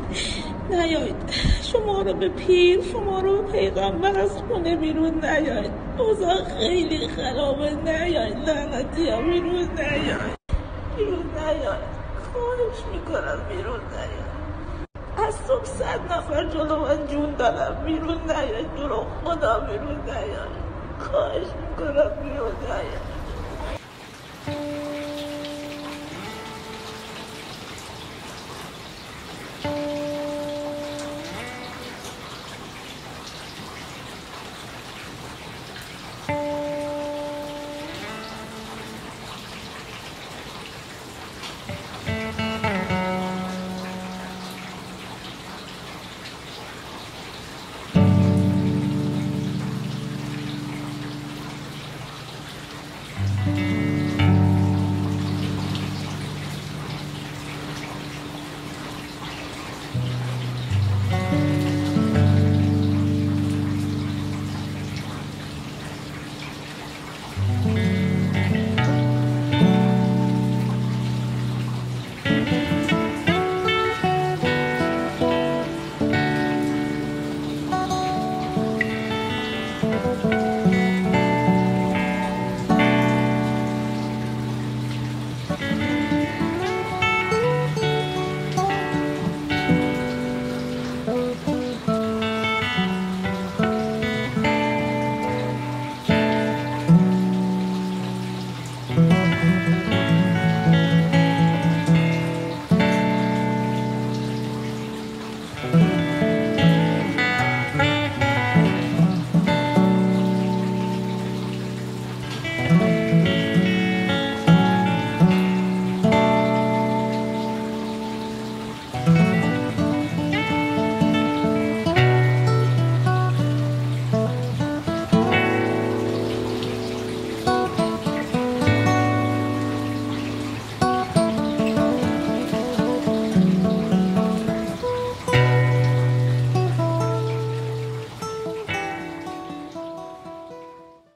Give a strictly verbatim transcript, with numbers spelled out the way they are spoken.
نیاید، شما رو به پیر، شما رو به پیغمبر از خونه بیرون نیاید. اوضاع خیلی خرابه. نیاید لعنتی ها، بیرون نیاید، بیرون نیاید، خواهش میکنم بیرون نیاید. از صبح صد نفر جلو من جون دارم. بیرون نیاید، جلو خدا بیرون نیاید، خواهش میکنم بیرون نیاید.